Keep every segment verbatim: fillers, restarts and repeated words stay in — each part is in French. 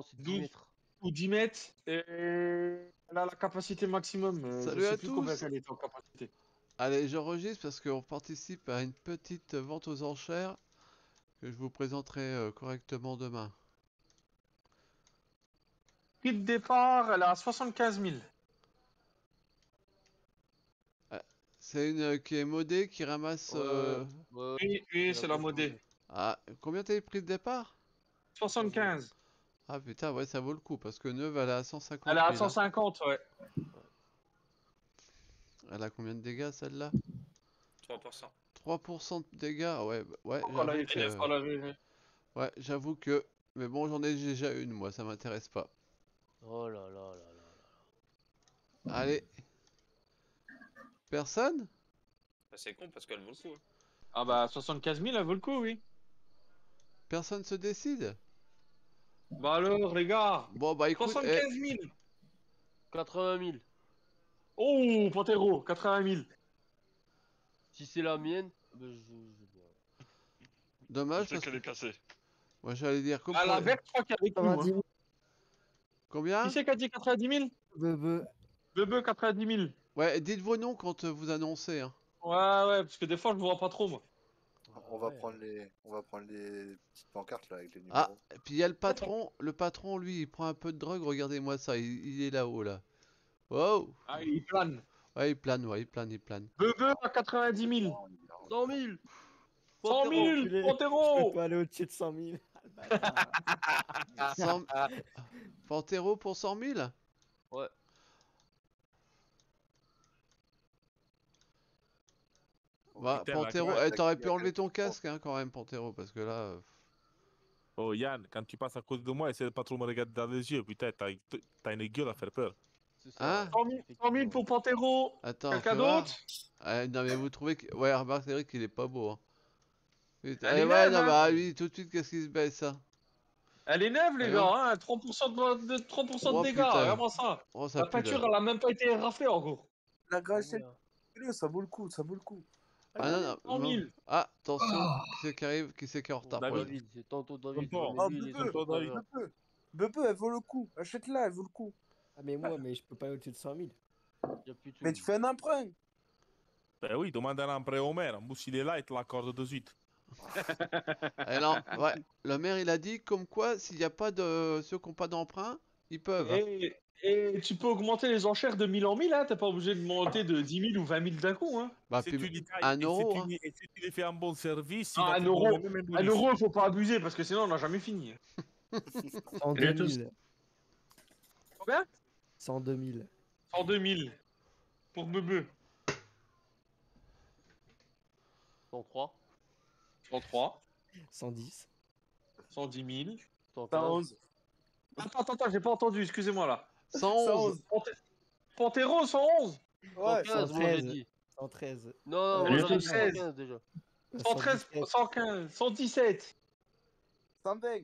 c'est dix douze mètres. ou dix mètres. Et elle a la capacité maximum. euh, Salut je sais à plus combien tous. elle est en capacité. Allez, j'enregistre parce qu'on participe à une petite vente aux enchères que je vous présenterai euh, correctement demain. Prix de départ, elle est à soixante-quinze mille. C'est une euh, qui est modée, qui ramasse... Ouais, euh, ouais, Oui, oui, c'est la bonne modée. modée. Ah, combien t'as eu prix de départ? soixante-quinze. Ah putain, ouais, ça vaut le coup parce que neuve, elle est à cent Elle cinquante est à mille. cent hein. cinquante, ouais. Elle a combien de dégâts celle-là? trois pour cent. trois pour cent de dégâts, ouais, bah, ouais, Donc, on j'avoue l'avait fait, que... on l'avait fait. Ouais, j'avoue que... Mais bon, j'en ai déjà une, moi, ça m'intéresse pas. Oh là là là là là. Allez. Personne? Bah, c'est con parce qu'elle vaut le coup. hein. Ah bah soixante-quinze mille, elle vaut le coup, oui. Personne se décide? Bah alors, les gars, Bon, bah écoute, eh, soixante-quinze mille. quatre-vingt mille. Oh, Pantero, quatre-vingt mille. Si c'est la mienne, bah, je, je... dommage Je sais parce qu'elle que... est cassée. Moi, j'allais dire... Comme À pour la les- verte, je crois qu'il y a avec nous. quatre-vingt-dix Hein. mille. Combien? Qui c'est qui a dit quatre-vingt-dix mille? Bebe. Bebe, quatre-vingt-dix mille. Ouais, dites vos noms quand euh, vous annoncez. Hein. Ouais, ouais, parce que des fois, je vous vois pas trop, moi. On va Ouais. prendre les, on va prendre les petites pancartes là avec les Ah, numéros. et puis il y a le patron. Le patron, lui, il prend un peu de drogue. Regardez-moi ça, il, il est là-haut, là. Wow. Ah, il plane. Ouais, il plane, ouais, il plane, il plane. Bebe à quatre-vingt-dix mille. cent mille. cent Pantero. mille. enculé. Je Pantero. peux pas aller au-dessus de cent mille. cent... Pantero pour cent mille? Ouais. Bah, putain, la Pantero, gueule, eh, la t'aurais gueule, pu enlever la ton gueule. casque, hein, quand même, Pantero, parce que là... euh, Oh Yann, quand tu passes à côté de moi, essaie de pas trop me regarder dans les yeux, putain, t'as t'as une gueule à faire peur. C'est ça. Hein? cent mille, cent mille pour Pantero. Attends, Quelqu'un fais voir. d'autre? Ah, non, mais vous trouvez que... Ouais, remarque, c'est vrai qu'il est pas beau, hein. Putain, Elle eh, est ouais, neuve, non, hein. bah, lui, tout de suite, qu'est-ce qu'il se baisse, ça? Elle est neuve, les Allez, gars. Hein. trois pour cent de, de, trois pour cent de Oh, dégâts. putain. Regarde-moi ça. Oh, ça La pue, peinture, là. elle a même pas été raflée, en gros. La grâce, Ouais, hein. ça vaut le coup, ça vaut le coup. Ah, non, non, cent non. mille. Ah, attention, qui c'est qui arrive, qui c'est qui est en retard pour la- David. David, c'est tantôt David. Tonton. mais Oh, lui, il est Bebe, tout à l'heure. Bebe, Bebe, elle vaut le coup. Achète-la, elle vaut le coup. Ah, mais moi, mais je peux pas aller au-dessus de cent mille. Y a plus de Mais tu fais un emprunt. Ben oui, demande un emprunt au maire. En plus, il est là, il te l'accorde de suite. Eh non, ouais, le maire il a dit comme quoi s'il n'y a pas de ceux qui n'ont pas d'emprunt, ils peuvent. hein. Et, et tu peux augmenter les enchères de mille en mille, hein. T'es pas obligé de monter de dix mille ou vingt mille d'un coup, hein. Bah, Si puis tu lui tailles, un et si euro. tu hein. lui- et si tu lui fais un bon service, il Ah, va un te euro. donner même un Un bonus. euro, faut pas abuser parce que sinon on n'a jamais fini. cent deux mille. Combien? cent deux mille. cent deux mille pour Bebe. cent trois. cent trois. cent dix. cent dix mille. cent cent quinze. onze. Attends, attends, attends, j'ai pas entendu, excusez-moi là. cent onze. Pante- Pantero, cent onze. Ouais, cent quinze, moi j'ai treize. dit. cent treize. Non, non, Elle moi est j'aurais dit seize. cent quinze déjà. cent treize, cent quinze, cent dix-sept. cent vingt.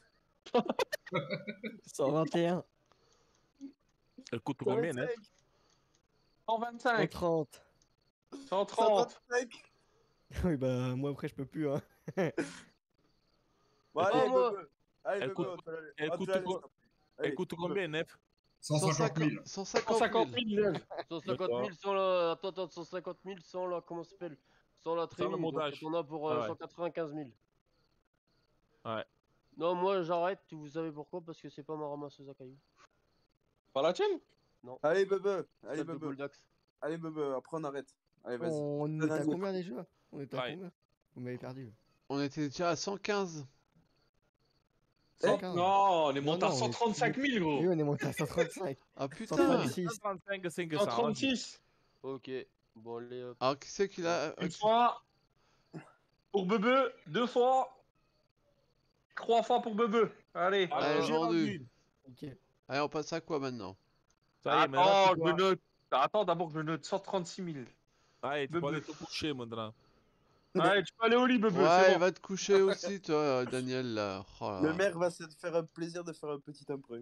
cent vingt et un. Elle coûte combien, Nef? cent cent vingt-cinq. trente. cent trente. cent vingt-cinq. Oui, bah, moi après, je peux plus, hein. Bon, Elle allez, coûte- moi- Bebe. Allez, elle Bebe, coûte- on te la laisse. elle On te coûte la laisse, quoi- s'il te plaît. Allez, Elle coûte combien, Nef? cent cinquante mille. cent cent cinquante cinquante mille. mille neuves. cent cinquante mille sans la. Attends, attends, cent cinquante mille sans la. Comment ça s'appelle? Sans la trémie. donc modage. on a pour euh, Ah ouais. cent quatre-vingt-quinze mille. Ouais. Non, moi j'arrête, vous savez pourquoi? Parce que c'est pas ma ramasseuse à cailloux. Pas la tienne? Allez, Bebe. Allez, Celle de Bebe. Goldax. Allez, Bebe. Après, on arrête. Allez, vas-y. On est Donne à un combien déjà? On est à Ouais. combien? Vous m'avez perdu. On était déjà à cent quinze. cent Eh, quinze. non, on est Non, monté à non, on est- cent trente-cinq mille, gros. Oui, on est monté à cent trente-cinq. Ah putain. cent trente-six. cent trente-cinq, cinq cent cents. trente-six. Ok, bon, allez hop. Alors qui c'est qu'il a Une fois. Pour Bebe. Deux fois. Trois fois pour Bebe. Allez. Allez, j'ai vendu. Ok. Allez, on passe à quoi maintenant? Ça y est, mais là, Attends, c'est je quoi? me note. Attends, d'abord, je me note cent trente-six mille. Allez, tu peux Bebe. aller te coucher maintenant. Allez, tu peux aller au lit, Bebe. Ouais, c'est bon. va te coucher aussi, toi, Daniel, là. Oh là Le là. maire va se faire un plaisir de faire un petit emprunt.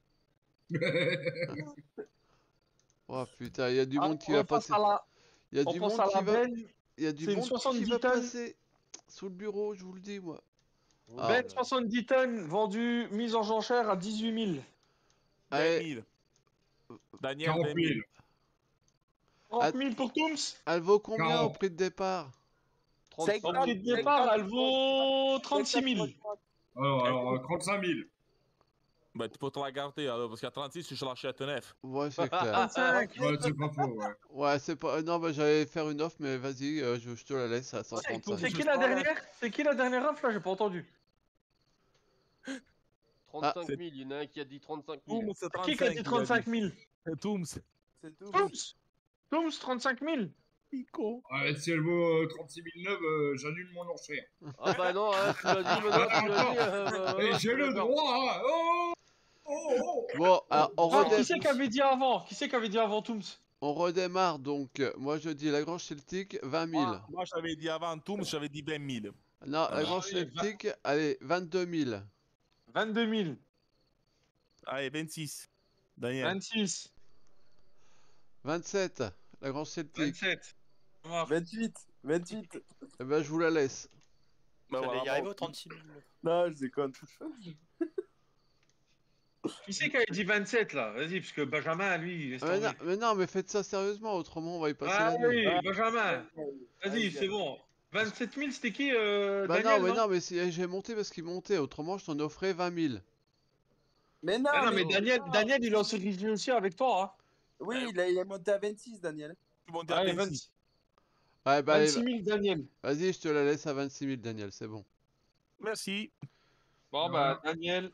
Oh putain, il y a du Ah, monde qui on va passe passer. à la- Il y a on du pense monde à qui la va. belle. Il y a du c'est une monde qui soixante-dix va tonnes. passer sous le bureau, je vous le dis, moi. Ah. Ben soixante-dix tonnes vendu, mise en enchère à dix-huit mille. Allez, vingt mille. Daniel, quarante vingt mille. mille. trente mille pour Tooms. elle vaut combien au quarante. prix de départ? Au trente-cinq prix de départ, elle vaut trente-six mille. Alors, alors euh, trente-cinq mille. Bah, tu peux te la garder alors, parce qu'à trente-six, je l'achète neuf. Ouais, c'est clair. trente-cinq. Ouais, c'est pas faux, ouais. Ouais, c'est pas. Non, bah j'allais faire une offre, mais vas-y, euh, je, je te la laisse à cent C'est trente-cinq. qui la dernière? C'est qui la dernière offre là? J'ai pas entendu. trente-cinq mille, il y en a un qui a dit trente-cinq mille. Toums, c'est Qui qui a dit trente-cinq mille? Toums. C'est tout. Tooms. Tooms, trente-cinq mille. Pico. Ouais, si elle vaut euh, trente-six mille neuf, euh, j'annule mon enchère. Ah bah non, hein, tu l'as dit, maintenant tu l'as dit. euh, bah, Et ouais, j'ai le d'accord. droit, hein. Oh, oh, oh. Bon, alors on, Ah, redé- qui c'est qui avait dit avant? Qui c'est qui avait dit avant Tooms? on redémarre donc. euh, Moi je dis la Grange Celtique, vingt mille. Moi, moi, j'avais dit avant Toums, j'avais dit vingt mille. Non, la Grange oui, vingt- Celtique, allez, vingt-deux mille. vingt-deux mille. Allez, vingt-six. Daniel. vingt-six. vingt-sept, la Grange Celtique. vingt-sept. vingt-huit. vingt-huit. Eh ben je vous la laisse. Bah, Vous allez voilà, y arriver bon. au trente-six mille. Non, je déconne. Qui c'est qui avait dit vingt-sept là? Vas-y, parce que Benjamin, lui, il est Mais non, tombé. mais non, mais faites ça sérieusement, autrement on va y passer Ah la nuit. oui, Benjamin. Vas-y, Allez, c'est bon. vingt-sept mille, c'était qui euh, Bah Daniel, non, mais non, mais si j'ai monté parce qu'il montait, autrement je t'en offrais vingt mille. Mais non, Ah non, mais mais- Daniel, Daniel, il est en série aussi avec toi. Hein. Oui, il, a, il est monté à vingt-six, Daniel. Tu m'en dis à Allez, vingt-six. Ouais, bah allez, vingt-six mille, Daniel. vas-y, je te la laisse à vingt-six mille, Daniel, c'est bon. Merci. Bon, bah, Daniel.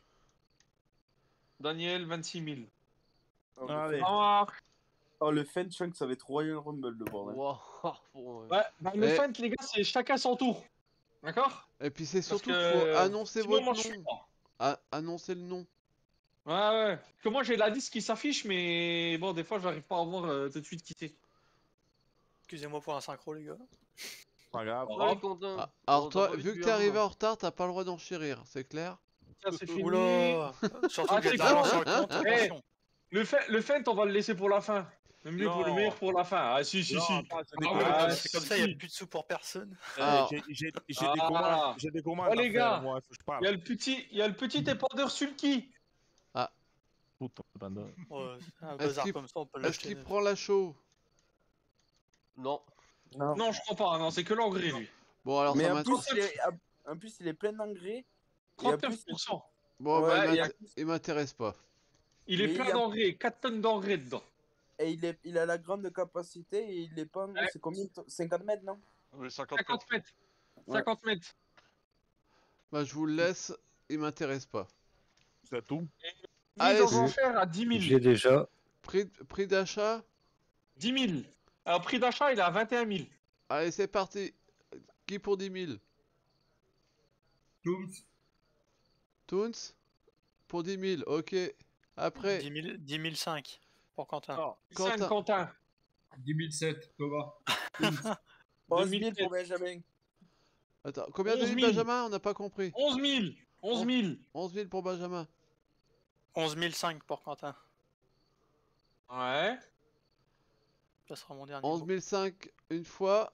Daniel, vingt-six mille. Oh, Allez. le, Ah, oh, le Fan Chunk, ça va être Royal Rumble, le bordel. Wow, bon, ouais. ouais, bah, le Eh. feint, les gars, c'est chacun son tour. D'accord? Et puis c'est Parce surtout que, qu'il faut annoncer sinon, votre moi, je suis nom. pas. A- annoncer le nom. Ouais, ouais. Parce que moi, j'ai la liste qui s'affiche, mais bon, des fois, j'arrive pas à voir euh, tout de suite qui c'est. Excusez-moi pour un synchro, les gars. Pas grave. Oh, Ouais, Quentin. Ah, alors Bon, toi, t'as pas vu envie que de t'es lui arrivé avoir. en retard, t'as pas le droit d'enchérir, c'est clair? Ça, c'est fini. Oula. Surtout Ah, que c'est t'as quoi sur le compte, Eh. attention. Le feint, le feint, on va le laisser pour la fin. Le mieux pour le Non. meilleur pour la fin. Ah, si, si, Non, si. attends, j'ai des Ah, commandes. Ah, C'est comme ça, il n'y a plus de sous pour personne. Euh, Alors. J'ai j'ai- j'ai des Ah. commandes. J'ai des commandes. Oh, les à faire, gars. moi, faut que je Il parle. y a le petit, il y a le petit épandeur sulky. Putain, bande. Ouais, un Est-ce bazar qu'il- comme ça, on peut Est-ce l'acheter. qu'il neuf. prend la chaux? Non. Non, je crois pas. Non, c'est que l'engrais, lui. Bon, alors Mais ça en m'intéresse. plus, il est, en plus, il est plein d'engrais. Et en plus, trente-neuf pour cent. Bon, Ouais, bah, il et m'int- il m'intéresse pas. Il est Mais plein il y a- d'engrais. quatre tonnes d'engrais dedans. Et il, est, il a la grande capacité et il est pas. Ouais. C'est combien de to- cinquante mètres, non? Oui, cinquante cinquante mètres. Ouais. cinquante mètres. Bah, je vous le laisse, il m'intéresse pas. C'est tout. Allez, Mise c'est- en enchère à dix mille. J'ai déjà. Prix, prix d'achat? dix mille. Alors, prix d'achat, il est à vingt et un mille. Allez, c'est parti. Qui pour dix mille? Tooms. Toons? Pour dix mille, ok. Après, dix mille, dix mille cinq pour Quentin. Alors, Quentin. cinq Quentin. dix mille sept, Thomas. onze deux mille mille pour Benjamin. attends, combien de onze mille, mille. Benjamin? On n'a pas compris. onze mille. onze mille. onze mille pour Benjamin. onze mille cinq pour Quentin. Ouais. Ça sera mon dernier. onze mot. mille cinq une fois.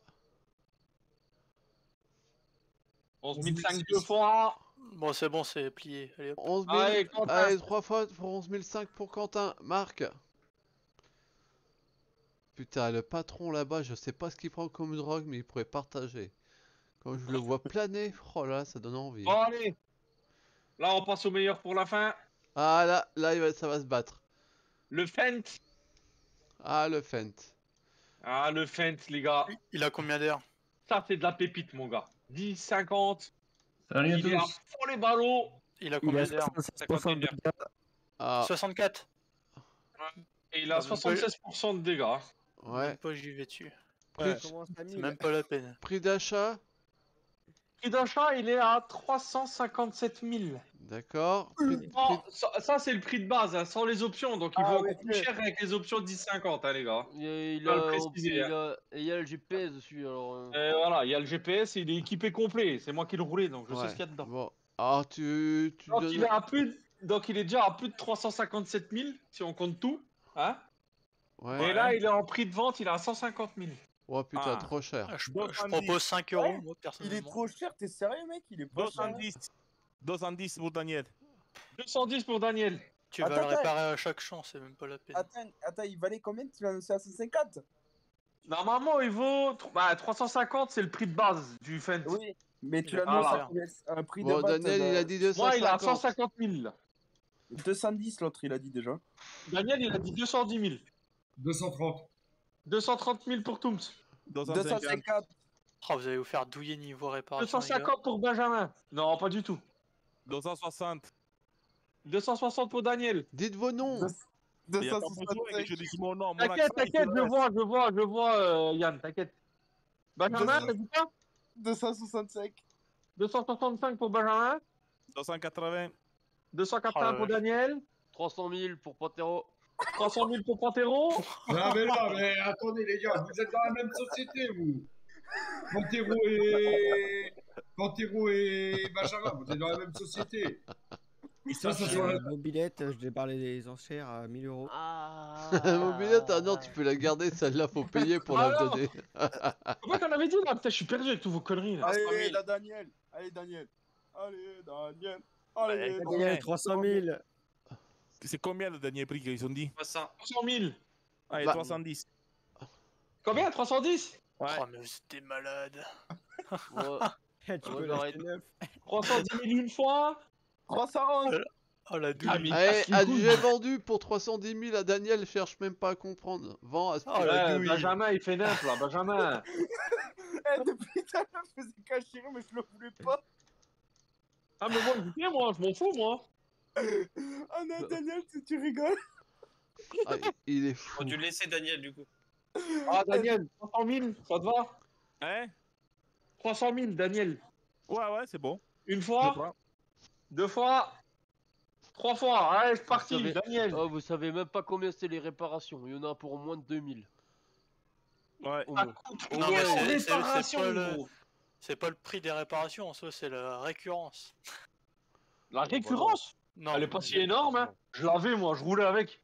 onze mille cinq deux fois. Bon, c'est bon, c'est plié. Allez hop. onze mille. Allez, Quentin. Allez, trois fois pour onze mille cinq pour Quentin. Marc. Putain, le patron là-bas, je sais pas ce qu'il prend comme drogue, mais il pourrait partager. Quand je le vois planer, oh là, ça donne envie. Bon, allez. Là, on passe au meilleur pour la fin. Ah là, là, il va- ça va se battre. Le feint. Ah, le Fent. Ah, le feint, les gars. Il a combien d'heures? Ça, c'est de la pépite, mon gars. dix, cinquante. Salut à Il est à tous. fond les ballots. Il a Il combien a d'heures? soixante-seize pour cent de dégâts. Ah, soixante-quatre. Et il a Ah, même pas- soixante-seize pour cent de dégâts. ouais. Même pas j'y vais dessus. Prix, Commence à C'est mille. même pas la peine. prix d'achat. Prix d'achat, il est à trois cent cinquante-sept mille. D'accord. Prix, prix- Bon, ça, ça, c'est le prix de base, hein, sans les options. Donc, il Ah, vaut ouais, encore plus cher avec les options dix cinquante, hein, les gars. Il, a- il Faut le a, préciser, il hein. a- et il y a le G P S dessus, alors... euh, Et voilà, il y a le G P S, il est équipé complet. C'est moi qui le roulais, donc je ouais. sais ce qu'il y a dedans. Bon, alors tu, tu Donc, donnes- il est à plus de- donc, il est déjà à plus de trois cent cinquante-sept mille, si on compte tout. Hein Ouais. Et là, il est en prix de vente, il est à cent cinquante mille. Oh putain, Ah. trop cher. Ah, Je, Deux je cent dix. propose cinq euros, Ouais, moi, Il est personnellement. trop cher, t'es sérieux, mec? Il est pas cher. deux cent dix. deux cent dix pour Daniel. deux cent dix pour Daniel. Tu vas Attends, le attends. réparer à chaque champ, c'est même pas la peine. Attends, attends, il valait combien? Tu l'as annoncé à cent cinquante? Normalement, il vaut bah, trois cent cinquante, c'est le prix de base du Fendt. Oui, mais tu Il a l'annonces pas à combien? Un prix de Bon, vente Daniel, il a de dit deux cent Moi, il a cent cinquante. cinquante mille. là. deux cent dix, l'autre, il a dit déjà. Daniel, il a dit deux cent dix mille. deux cent trente. deux cent trente mille pour Tooms. deux cent cinquante. Oh, vous allez vous faire douiller niveau deux réparation. cent les gars. cinquante pour Benjamin. Non, pas du tout. deux cent soixante. deux cent soixante pour Daniel. Dites vos noms. Il y a pas besoin que je dise mon nom. Mon T'inquiète, accent, il t'inquiète, se je laisse. vois, je vois, je vois, euh, Yann, t'inquiète. Benjamin, deux cents. t'as dit quoi? deux cent soixante-cinq. deux cent soixante-cinq pour Benjamin. deux cent quatre-vingts. deux cent quatre-vingts Oh, pour ouais. Daniel. trois cent mille pour Pantero. trois cent mille pour Pantero. Non, mais là, mais attendez, les gars, vous êtes dans la même société, vous. Pantero et. Pantero et Benjamin, vous êtes dans la même société. Ça, ça J'ai soit. une mobilette, je l'ai parlé des enchères à mille euros. Ah. Mobilette, ah non, tu peux la garder, celle-là, faut payer pour la Ah non. donner. Pourquoi t'en avais dit là? Putain, je suis perdu avec tous vos conneries là. Allez, la Daniel. Allez, Daniel. Allez, Daniel. Allez, Ouais, Daniel, trois cent mille. C'est combien le dernier prix qu'ils ont dit? trois cent mille. Allez, Bah. trois cent dix. Combien? trois cent dix? Ouais. Oh, mais vous êtes des malades. Ouais. Tu Ouais, peux j'arrête. l'acheter neuf. trois cent dix mille une fois. trois cent onze. Oh, la Ah, douille. mais- Allez, casse les couilles. j'ai vendu pour trois cent dix mille à Daniel, cherche même pas à comprendre. Vends à ce Oh, prix. la Ouais, douille. Benjamin, il fait neuf là, Benjamin. Eh, depuis tout à l'heure, je faisais cacher, mais je le voulais pas. Ah, mais moi, écoutez, moi, je m'en fous, moi. Ah non, Daniel, tu, tu rigoles. Ah, il est fou. Faut dû laisser Daniel du coup. Ah, Daniel, trois cent mille, ça te va? Hein? trois cent mille, Daniel. Ouais, ouais, c'est bon. Une Je fois, prends. deux fois, trois fois. Allez, c'est Vous parti, savez- Daniel. Oh, vous savez même pas combien c'est les réparations. Il y en a pour moins de deux mille. Ouais. Au Ah, moins. Au Non, moins, mais en c'est- c'est- c'est réparation, pas le- gros. C'est pas le prix des réparations, en soi, c'est la récurrence. La récurrence, Non, elle est pas si énorme, hein. Je l'avais, moi, je roulais avec.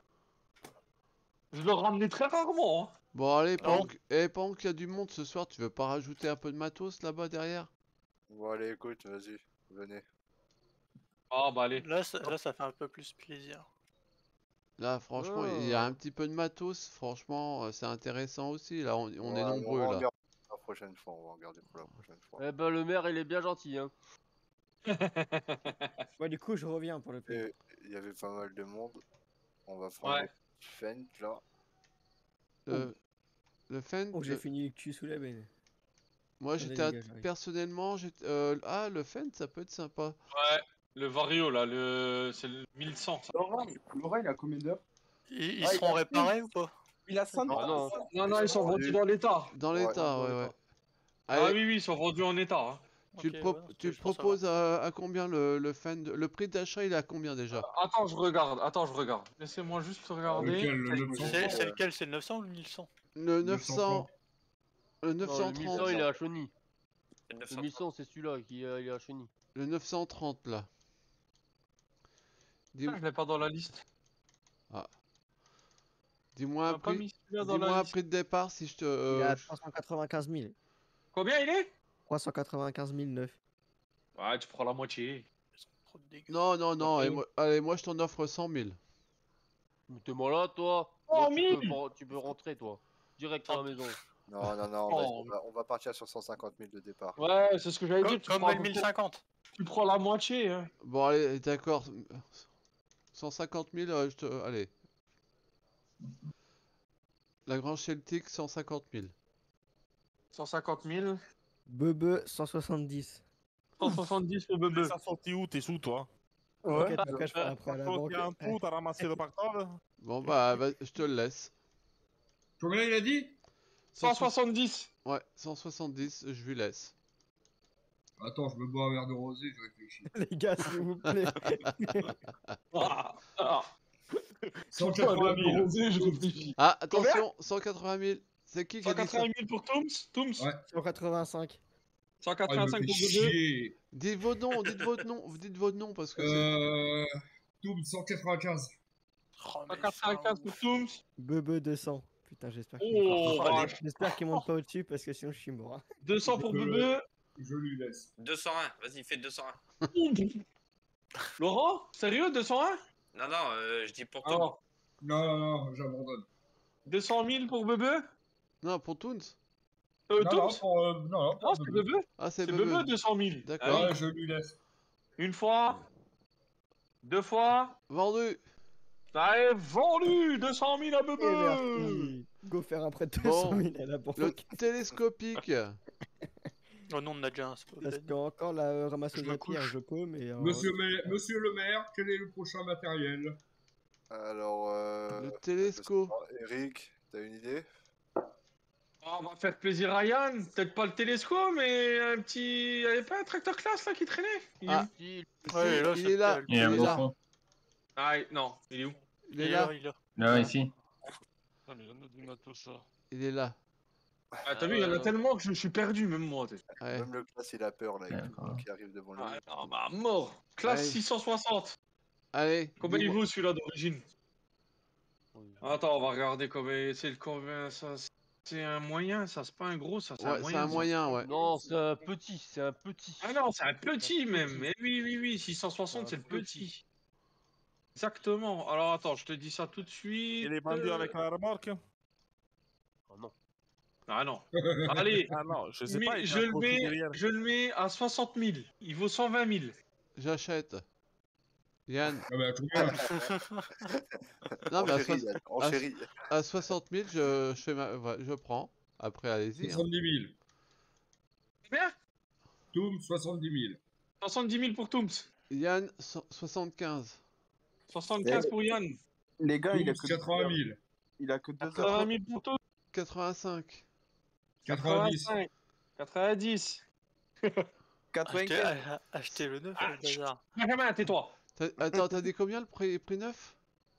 Je le ramenais très rarement, hein. Bon, allez, Ah bon pendant que- eh, pendant qu'il y a du monde ce soir, tu veux pas rajouter un peu de matos là-bas derrière? Bon, allez, écoute, vas-y, venez. Ah, bah, allez. Là, ça, là, ça fait un peu plus plaisir. Là, franchement, il y a Oh. un petit peu de matos, franchement, euh, c'est intéressant aussi. Là, on, on est Ouais, mais nombreux on va en là. garder pour la prochaine fois, on va en garder pour la prochaine fois. Eh ben, le maire, il est bien gentil, hein. Ouais, du coup, je reviens pour le prix. Et il y avait pas mal de monde. On va prendre Ouais. le petit Fent là. Le, le Fendt, Oh, j'ai le- fini le cul sous la benne. moi Allez, j'étais à- les gars, j'arrive. personnellement, j'étais- euh, ah, le Fendt, ça peut être sympa. Ouais, le Vario, là, le... c'est le mille cent, ça. Laurent, Laurent, il a combien d'heures? Ils, ils Ah, il seront a- réparés ou pas? Il a cent. Ah non. Non, non, ils sont vendus dans l'état. Dans Ouais, l'état, dans ouais, l'état. ouais. Ah Allez, oui, oui, ils sont vendus en état. Hein. tu Ok, le, pro- ouais, c'était tu le juste pour proposes à, à combien le, le Fendt? Le prix d'achat, il est à combien déjà? Attends, je regarde, attends, je regarde. Laissez-moi juste regarder. Lequel, le neuf cents? C'est c'est lequel? C'est le neuf cents ou le mille cent? Le neuf cent neuf cent, trente. le Non, le neuf cent mille cent, trente, il est à Cheny. C'est neuf Le cent mille cent, c'est celui-là qui euh, il est à Cheny. le neuf cent trente là. Dis- Ah, je l'ai pas dans la liste. Dis-moi On un a pas prix, mis celui-là dans dis-moi la un liste. prix de départ si je te. Il euh, est à je- trois cent quatre-vingt-quinze mille. Combien il est? trois cent quatre-vingt-quinze mille neuf. Ouais, tu prends la moitié. Ils sont trop dégueux. Non, non, non, Ok. et moi- allez, moi je t'en offre cent mille. Mais t'es malade, toi. Oh, Moi, tu, peux, mille pas- tu peux rentrer, toi. Direct à la maison. Non, non, non, on va, Oh. on va- on va partir sur cent cinquante mille de départ. Ouais, c'est ce que j'avais dit. Comme, Tu comme prends, le mille cinquante. tu prends la moitié. Hein. Bon, allez, d'accord. cent cinquante mille, euh, je te. Allez. La Grange Celtic, cent cinquante mille. cent cinquante mille. Bebe, cent soixante-dix. cent soixante-dix pour Bebe. Ça sorti où? T'es sous toi? T'inquiète, mon cas, je ferai après à la Quand banque. il y a un trou, t'as ramassé le pactole? Bon, bah, va- je te le laisse. Combien il a dit? cent soixante-dix. Ouais, cent soixante-dix, je lui laisse. Attends, je me bois un verre de rosé, je réfléchis. Les gars, s'il vous plaît. Ah, ah. cent quatre-vingt mille. Rosé, je réfléchis. Ah, attention, cent quatre-vingt mille. C'est qui qui cent a dit ça? quatre-vingt mille pour Tooms. Tooms. Ouais. cent quatre-vingt-cinq. cent Ah, il me quatre-vingt-cinq fait pour Bebe. chier. Dites vos noms, dites votre nom, dites votre nom parce que c'est- Euh. Double cent quatre-vingt-quinze. Oh, mais cent quatre-vingt-quinze pour Tooms. Bebe, deux cents. Putain, j'espère qu'il Oh, monte pas. vache. J'espère qu'il monte pas au-dessus parce que sinon je suis mort. hein. deux cents pour Euh, Bebe. Je lui laisse. deux cent un, vas-y, fais deux cent un. Laurent, sérieux, deux cent un? Non, non, euh, je dis pour tout. Alors, Non, non, non, j'abandonne. deux cent mille pour Bebe? Non, pour Toons. Euh, Non, non, Toons? pour, euh, non, non, Non, pour c'est Bebe. Bebe. Ah, c'est C'est Bebe. Bebe, deux cent mille. D'accord. Allez, Ouais, je lui laisse. une fois. Deux fois. Vendu. Ça est vendu, deux cent mille à Et Bebe. merci. Go faire un prêt de deux Bon, cent mille à la pour Le télescopique. Oh non, on a déjà un. c'est pas Parce peine. qu'encore la euh, ramasseuse Je me à pierre, couche. je peux, mais. euh, Monsieur, le- Monsieur le maire, quel est le prochain matériel? Alors, euh... Le je sais télescope. pas, Eric, t'as une idée? Oh, on va faire plaisir à Yann. Peut-être pas le télescope, mais un petit. Il y avait pas un tracteur classe là qui traînait? Il est Ah. où? Si, Ouais, là, il c'est est là. le- Il est là. Ah, non, il est où? Il est là. il est là. Là, ici. Ah, mais j'en ai du matos, ça. Il est là. Ah, t'as vu, il y en a tellement que je suis perdu, même moi. t'es- Ouais. Même le classe, il a peur là, avec tout le D'accord. monde qui arrive devant lui. Ah, non, bah, mort. Classe Ouais. six cent soixante. Allez. Combien il dis-moi. vaut celui-là d'origine? Attends, on va regarder combien. C'est le combien ça? C'est un moyen, ça, c'est pas un gros, ça, c'est un Ouais, c'est moyen. un ça. moyen, ouais. Non, c'est un petit, c'est un petit. Ah non, c'est un petit Un même. petit. Mais oui, oui, oui, six cent soixante, Un c'est le petit. petit. Exactement. Alors attends, je te dis ça tout de suite. Il est vendu Euh, avec la remorque? Oh non. Ah non. Allez, Ah non, je sais mais pas. il je, fait un le profil mets, derrière. je le mets à soixante mille. Il vaut cent vingt mille. J'achète. Yann. Ah bah, combien? Non, mais à, En chéri, soix- Yann, en à- chéri. à soixante mille, je, je fais ma... ouais, je prends. Après, allez-y. hein. soixante-dix mille. Combien? Toum, soixante-dix mille. soixante-dix mille pour Tooms. Yann, so- soixante-quinze. soixante-quinze pour Yann. Les gars, il a Toum, que quatre-vingt mille. Il a que deux heures. quatre-vingt mille pour Tooms. quatre-vingt-cinq. quatre-vingt-dix. quatre-vingt-cinq. quatre-vingt-dix. Achetez, quatre-vingt-quinze. ah, achetez le neuf, Ah, le bazar. Benjamin, tais-toi. T'as- Attends, t'as dit combien le prix, prix neuf?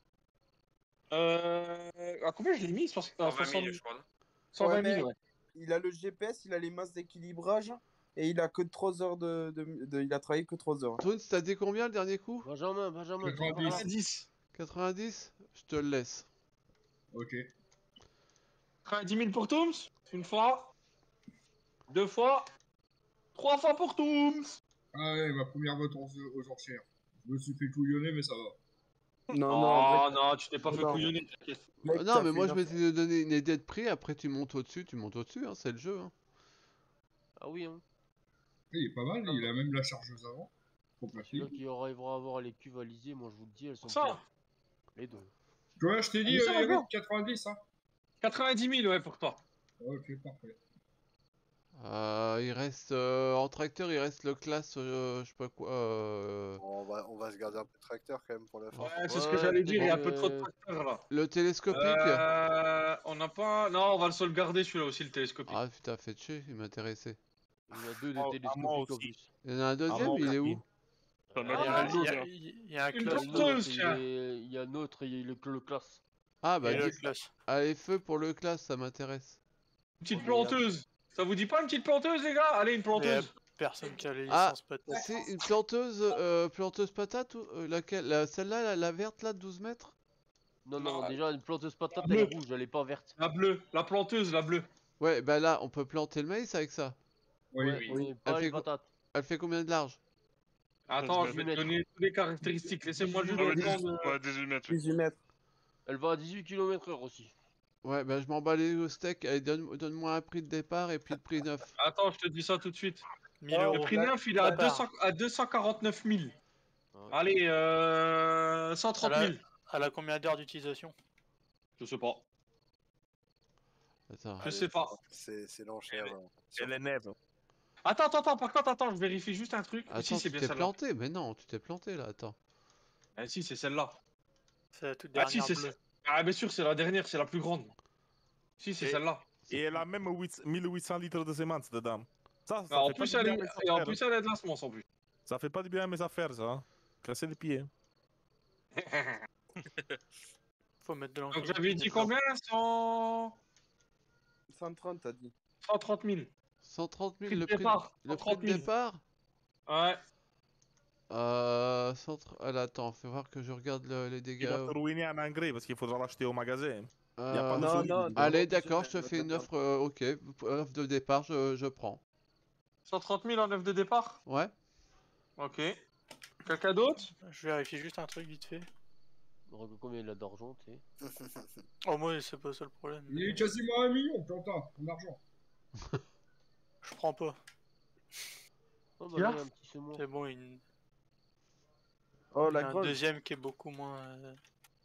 Euh. À combien je l'ai mis? Soix- euh, cent vingt soixante- mille, je crois. non cent vingt Ouais, mille, mais- ouais. Il a le G P S, il a les masses d'équilibrage et il a que trois heures de, de, de- Il a travaillé que trois heures. Toons, t'as dit combien le dernier coup? Benjamin, Benjamin. tu quatre-vingt-dix. parles là. quatre-vingt-dix. quatre-vingt-dix? Je te le laisse. Ok. quatre-vingt-dix mille pour Tooms. Une fois. Deux fois. Trois fois pour Tooms. Ah ouais, ma première vote aux, aux enchères. Je me suis fait couillonner, mais ça va. Non, Oh non, non, tu t'es pas fait Non. couillonner, t'inquiète. mec, Ah non, t'as mais fait moi je une m'étais donné une idée de prix, après tu montes au-dessus, tu montes au-dessus, hein, c'est le jeu. Hein. Ah oui, hein. Il est pas mal, il a même la chargeuse avant. Trop Celui-là pratique. qui arrivera à avoir les cuves alisées, moi je vous le dis, elles sont Ça. pleines. Les deux. Toi, je t'ai dit, Ah, mais ça, euh, Eric, encore. quatre-vingt-dix, hein. quatre-vingt-dix mille, ouais, pour toi. Ok, parfait. Euh, il reste euh, en tracteur, il reste le classe, euh, je sais pas quoi. Euh, On va, on va se garder un peu de tracteur quand même pour la fin. Ouais, c'est ce que Ouais, j'allais dire, il y a un mais- peu trop de tracteurs là. le télescopique. Euh, on n'a pas. Non, on va le sauvegarder celui-là aussi, le télescopique. Ah putain, fait chier, il m'intéressait. Il y en a deux Ah, des à télescopiques moi en aussi. plus. Il y en a un deuxième, bon, il est où? merci. Ça Il y m'a a, Ah, dit- il y a- non. il y a un Une Il y a classe. une planteuse, autre, il tiens. est- il y a un autre, il y a le, le classe. Ah bah Et le dis- classe. allez, feu pour le classe, ça m'intéresse. Une petite Ouais, planteuse. Ça vous dit pas une petite planteuse, les gars? Allez, une planteuse. Personne qui a les Ah, licences patate. C'est une planteuse, euh, planteuse patate ou euh, laquelle? La- Celle-là, la, la verte là, de douze mètres? Non, non, Non, déjà une planteuse patate, bleu. elle est rouge, elle est pas verte. La bleue, la planteuse, la bleue. Ouais, bah là, on peut planter le maïs avec ça. Oui, Ouais, oui. mais pas Elle les fait quoi patates. Elle fait combien de large? Attends, je je vais vais te mettre- donner toutes les caractéristiques. Laissez-moi juste Ouais, le temps de. Ouais, dix-huit mètres. dix-huit mètres. Elle va à dix-huit kilomètres heure aussi. Ouais, bah je m'en bats les steaks. Allez, donne- donne-moi un prix de départ et puis le prix neuf. Attends, je te dis ça tout de suite. mille Le euros. prix neuf, il est à, Bâtard. deux cents à deux cent quarante-neuf mille. Ouais. Allez, euh, cent trente mille. Elle a combien d'heures d'utilisation? Je sais pas. Attends. Je sais pas. C'est c'est l'enchère. hein. Et les neiges. Attends, attends, attends. Par contre, attends, je vérifie juste un truc. Attends, si, c'est tu bien t'es celle-là. planté? Mais non, tu t'es planté là, attends. Ah, si, c'est celle-là. C'est la toute Ah, si, dernière c'est bleue. Ah, bien sûr, c'est la dernière, c'est la plus grande. Si, c'est Et- celle-là. Et elle a même huit- mille huit cents litres de sémence dedans. Ça, ça Ah, en fait pas plus, du elle bien est... à mes et en affaires. plus, elle a de la semence en plus. Ça fait pas du bien à mes affaires, ça. Hein. Casser les pieds. Faut mettre de Donc l'encre. j'avais dit combien? cent... cent trente, t'as dit. cent trente mille. cent trente mille Prix de le prix, départ, le prix cent trente de mille. départ? Ouais. Euh. cent tr- ah, là, attends, fais voir que je regarde le- les Il dégâts. va te ruiner en engrais parce qu'il faudra l'acheter au magasin. Y a pas Euh, de Non, solide. non, non. Allez, non, d'accord, je- je te je- fais une je- offre, euh, ok. Offre de départ, je, je prends. cent trente mille en œuf de départ. Ouais. Ok. Quelqu'un d'autre? Je vérifie juste un truc vite fait. Regarde combien il a d'argent, tu sais. Oh, moi, c'est pas ça le problème. Il est quasiment à un million, Plantin, en argent. Je prends pas. Oh, bah, Tiens. là, il y a un petit saumon. C'est bon, une... Oh, il y a la un grosse. deuxième qui est beaucoup moins... euh,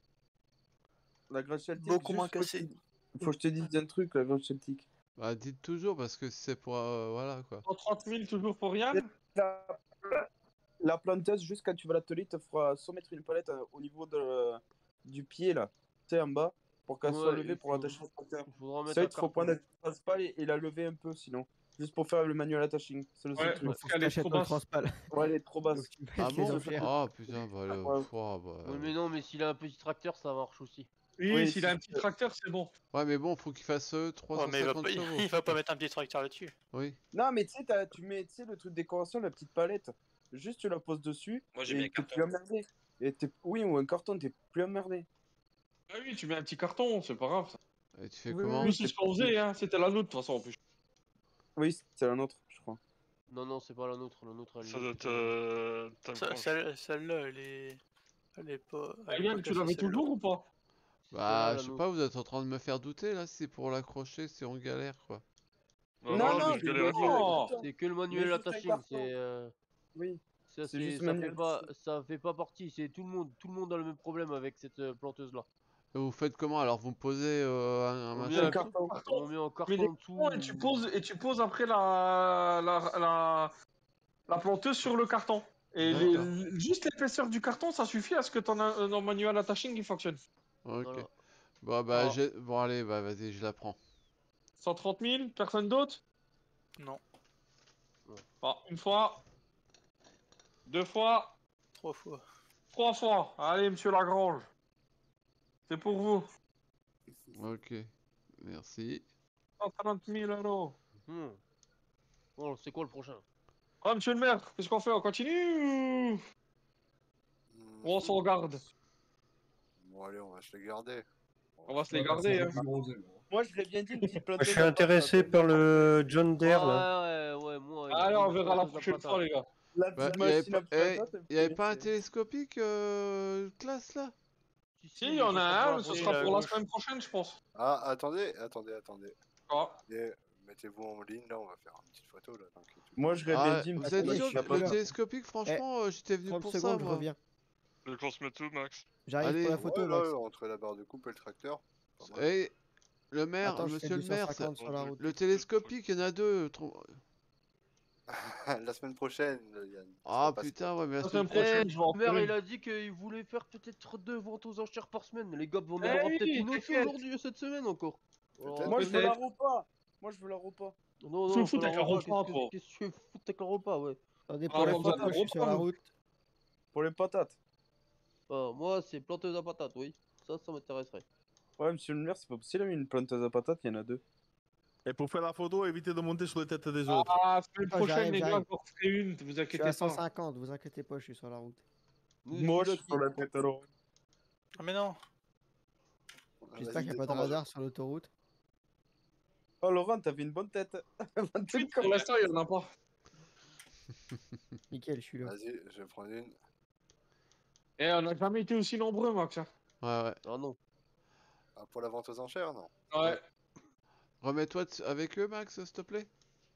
La grosse celtique. Beaucoup juste, moins faut que je cassé. te- Faut que je te dise un truc, la grosse celtique. Bah, dites toujours parce que c'est pour. euh, voilà quoi. cent trente mille toujours pour Yann. La, la planteuse, juste quand tu vas l'atelier, te fera soit mettre une palette euh, au niveau de, du pied là, tu sais, en bas, pour qu'elle soit Ouais, levée il pour faut- attacher le tracteur. Il faudra mettre Ça, un il te faut carton. prendre la spale et, et la lever un peu sinon. Juste pour faire le manuel attaching. C'est le seul Ouais, truc. parce Faut que qu'elle est t'achètes trop un basse. transpal. Ouais, elle est trop basse. Faut que tu mettes Ah les bon? enchères. Ah putain, bah le. Ouais. Pouah, bah, Oui, euh, mais non, mais s'il a un petit tracteur, ça marche aussi. Oui, Oui, s'il a si- un petit tracteur, c'est bon. Ouais, mais bon, faut qu'il fasse euh, Ouais, mais il va, trois cent cinquante pas... chevaux. il va pas mettre un petit tracteur là-dessus. Oui. Non, mais tu sais, t'as- tu mets tu sais, le truc de décoration, la petite palette. Juste, tu la poses dessus. Moi, j'ai mis un et t'es carton. plus emmerdé. Et t'es- Oui, ou un carton, t'es plus emmerdé. Ah oui, tu mets un petit carton, c'est pas grave. Ça. Et tu fais Oui, comment? Nous, c'est ce qu'on faisait, hein. C'était la nôtre, de toute façon, en plus. Oui, c'est la nôtre, je crois. Non, non, c'est pas la nôtre. La nôtre, elle Ça est- doit être. Euh... Tom Ça- Cruise. Celle- Celle-là, elle est... Elle est pas... Ah, elle est Yann, pas tu cassée, l'avais celle-là. toujours ou pas? Bah, la je sais nôtre. pas, vous êtes en train de me faire douter là, c'est pour l'accrocher, c'est en galère quoi. Non, Non, non, non, je c'est galère le pas. Oh. C'est que le Mais manuel juste un attaching. carton. C'est. euh, Oui. Ça, C'est c'est- juste ça manuel fait pas, attaching. ça fait pas partie. C'est tout le monde. Tout le monde a le même problème avec cette euh, planteuse là. Et vous faites comment alors? Vous me posez euh, un, un On met machin? un carton. carton. On met en Mais carton des en dessous. cartons et tu poses et tu poses après la la la, la planteuse sur le carton. Et les- D'accord. juste l'épaisseur du carton, ça suffit à ce que ton, a- ton manuel attaching il fonctionne. Ok. Voilà. Bon bah Alors. j'ai... Bon allez, bah vas-y, je la prends. cent trente mille, personne d'autre? Non, Ah, une fois, deux fois, trois fois. trois fois. Allez, monsieur Lagrange. C'est pour vous. Ok. Merci. cent trente mille euros. Hmm. Bon, c'est quoi le prochain? Ah, monsieur le maire, qu'est-ce qu'on fait? On continue ou Hmm. ou on s'en garde? Bon, allez, on va se les garder. On va se les garder, hein. Moi, je l'ai bien dit, une petite planteuse. Je suis intéressé par le John Deere là. Ouais, ouais, ouais, moi. Allez, on verra la planteuse à prochaine patate. fois, les gars. La Bah, petite y avait machine à pas, eh, patate, elle y avait fait- pas un c'est- télescopique euh, classe là? Si, il y en a un, ce prochaine. sera Oui, pour la la gauche. semaine prochaine, je pense. Ah, attendez, attendez, attendez. Ah. Et mettez-vous en ligne, là, on va faire une petite photo, là. Donc, et tout. Moi, je l'ai Ah, bien dit. une vous petite êtes machine sûr à que le patate. télescopique, franchement, euh, j'étais venu trente pour ça secondes, je moi. reviens. Tu veux qu'on se mette où, Max? J'arrive Allez. pour la photo, Ouais, Max. là, entre la barre de coupe et le tracteur. pas mal. Eh, le maire, Attends, je fais monsieur le du maire, cent cinquante ça- sur la route. le télescopique, il y en a deux. tro- La semaine prochaine, Yann. Ah ça va pas se putain, ouais, mais la La semaine semaine prochaine, Eh, je vais en le maire, faire il une. a dit qu'il voulait faire peut-être deux ventes aux enchères par semaine. Les gars vont en Eh avoir oui, peut-être une autre t'inquiète. aujourd'hui, cette semaine encore. Alors, Peut-être. Moi, je veux Peut-être. la repas. Moi, je veux la repas. Non, Tu non, me fous faut avec la un repas, repas, qu'est-ce toi. que- Qu'est-ce que tu veux foutre avec un repas, ouais. Attendez, Ah, pour la on va photo, faire je suis sur la reprendre. route. Pour les patates. Ah, moi, c'est planteuse à patates, oui. Ça, ça m'intéresserait. Ouais, monsieur le maire, c'est pas possible, mais une planteuse à patates, il y en a deux. Et pour faire la photo, évitez de monter sur les têtes des autres. Ah, la semaine Ah, prochaine, j'arrive, les gars, j'arrive. je vous ferai une, vous Je suis inquiétez à cent pas. cinquante, vous inquiétez pas, je suis sur la route. Oui, Moi, je celui-là suis sur la tête alors. Ah, mais non. J'espère Vas-y, qu'il n'y a pas de descends, radar sur l'autoroute. Oh, Laurent, t'avais une bonne tête. Avant de Suite, te pour l'instant, il n'y en a pas. Nickel, je suis là. Vas-y, je vais prendre une. Et on n'a jamais été aussi nombreux, Max. hein. Ouais, ouais. Ah non. Ah, pour la vente aux enchères, non? Ouais. Remets-toi ts- avec eux, Max, s'il te plaît.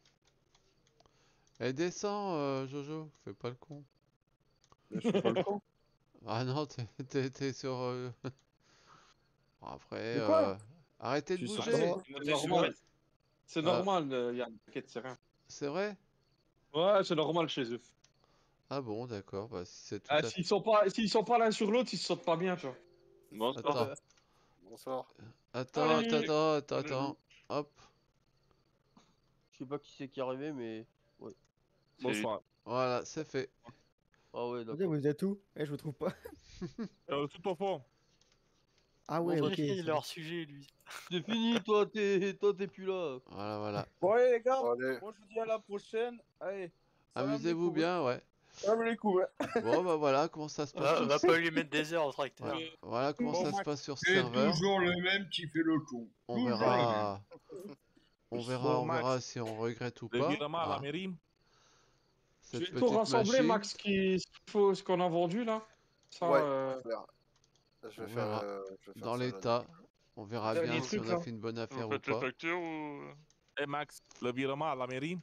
Eh, descends, euh, Jojo, fais pas le con. Je suis pas le con. Ah non, t'es- t'es t'es sur... euh, bon, après, Mais quoi euh, arrêtez de Je suis bouger. sur- C'est normal. C'est Ah. normal, euh, Yann. T'inquiète, c'est rien. C'est vrai? Ouais, c'est normal chez eux. Ah bon, d'accord, bah si c'est tout Ah, à fait... s'ils sont pas, s'ils sont pas l'un sur l'autre, ils se sentent pas bien, tu vois. Bon, Attends, Bonsoir. attends, Salut. attends, attends, attends, hop. Je sais pas qui c'est qui est arrivé, mais. Ouais. Bonsoir. Voilà, c'est fait. Ah ouais, Attendez, d'accord. vous êtes où? Eh, je vous trouve pas. Euh, tout au fond. Ah ouais, Bon, ok. Il c'est est hors sujet, lui. C'est fini, toi, t'es toi, t'es plus là. Voilà, voilà. Bon, allez, les gars, Bon, allez. moi, je vous dis à la prochaine. Allez. salam Amusez-vous alaikum. bien, ouais. Salam alaikum. Bon, bah voilà comment ça se passe. Va, sur va ce- pas lui mettre des heures au tracteur. Voilà, voilà comment Bon, ça se Max, passe sur ce C'est serveur. toujours le même qui fait le con. On Toujours verra... On verra, Bon, on Max. verra si on regrette ou Le pas. virement à la Ah. mairie. Je cette vais tout petite rassembler, machine. Max, qui... ce qu'il faut, ce qu'on a vendu là. Ça, Ouais, euh, je vais faire- je On vais faire, verra. euh, je vais faire Dans ça, là, l'état, on verra Dernier bien si truc, on a là. fait une bonne Vous affaire ou faites les pas. factures ou. Eh Max, le virement à la mairie?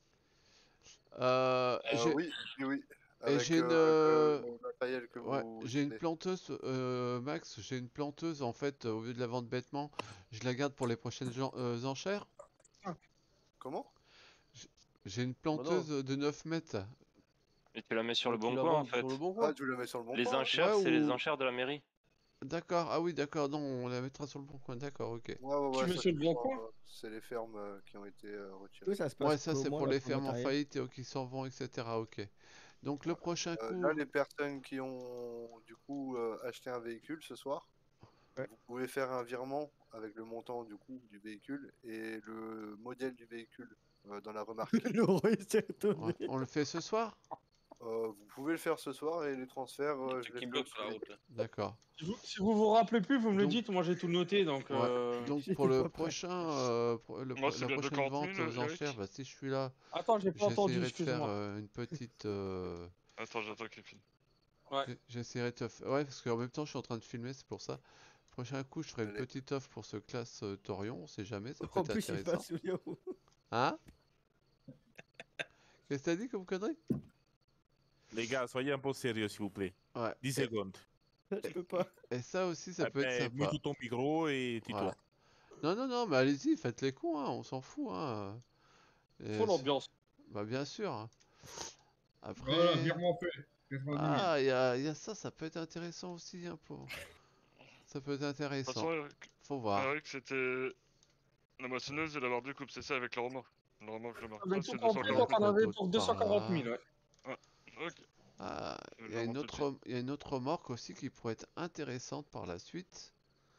Euh, Euh, j'ai oui, oui, oui. et Avec j'ai une euh, euh, le, le matériel que ouais, vous j'ai une utilisez. planteuse, euh, Max, j'ai une planteuse en fait, euh, au lieu de la vendre bêtement, je la garde pour les prochaines gen- euh, enchères. Comment? J'ai une Bah non. planteuse de neuf mètres. Et tu la mets sur Bah, le tu bon la coin en vends fait. sur le bon Ah, coin. tu le mets sur le bon Les coin? enchères, Ouais, c'est les ou... enchères de la mairie. D'accord, ah oui, d'accord, non, on la mettra sur le bon coin, d'accord, ok. Ouais, ouais, Tu ouais, mets ça, sur le c'est bon pour, coin. euh, c'est les fermes euh, qui ont été euh, retirées. Oui, ça se passe Ouais, ça c'est comment, pour là, les pour le fermes en matériel? faillite et aux qui s'en vont, et cetera. Ok. Donc le prochain Euh, coup, là, les personnes qui ont du coup euh, acheté un véhicule ce soir, Ouais. vous pouvez faire un virement avec le montant du coup du véhicule et le modèle du véhicule euh, dans la remarque. Laurent, il s'est retourné. ouais, on le fait ce soir? Euh, vous pouvez le faire ce soir et les transferts, euh, je Truc les qui fais bloque aussi. sur la route. D'accord. Si vous, si vous vous rappelez plus, vous me le Donc, dites. Moi, j'ai tout noté, donc. ouais. Euh... Donc J'étais pour le pas prêt. prochain, euh, pro- le Moi, pro- c'est la bien de prochaine quarante vente mille, aux enchères, Eric. bah si je suis là, Attends, j'ai pas entendu. j'essaierai de faire Excuse-moi. euh, une petite. euh, Attends, j'attends qu'il finisse. Ouais. j'ai- J'essaierai de te f- ouais, parce qu'en même temps je suis en train de filmer, c'est pour ça. Prochain coup, je ferai une Allez. petite offre pour ce classe euh, Torion, on sait jamais, ça peut En être plus, il intéressant. passe sous Léo. Hein? Qu'est-ce que t'as dit comme connerie? Les gars, soyez un peu sérieux, s'il vous plaît. Ouais. dix Et, secondes. Je peux pas. et ça aussi, ça Eh peut être ben, sympa. mute ton micro et tu Voilà. tournes. Non, non, non, mais allez-y, faites les cons, hein, on s'en fout. Hein. Et Faut c'est- l'ambiance. Bah, bien sûr. Hein. Après. Voilà, virement fait. quatre-vingt-dix mille. Ah, il y a, y a ça, ça peut être intéressant aussi, un peu. Ça peut être De toute intéressant. façon, Eric, Faut voir. Eric, c'était la moissonneuse et la barre de coupe, c'est ça avec le remorque. Le remorque, le remorque. Avec Ouais, tout c'est compris, deux cent donc quarante. on avait d'autre pour deux cent quarante mille, ouais. Ouais, ok. Ah, Je il le y a une remonte tout de autre, il y a une autre remorque aussi qui pourrait être intéressante par la suite.